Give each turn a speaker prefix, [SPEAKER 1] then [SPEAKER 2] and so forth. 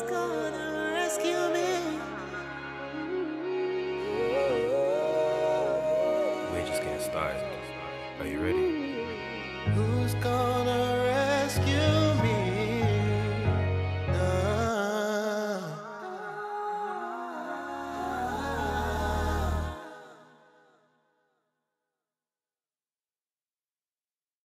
[SPEAKER 1] gonna rescue me?
[SPEAKER 2] We're just getting started. Are you ready?
[SPEAKER 1] Who's gonna rescue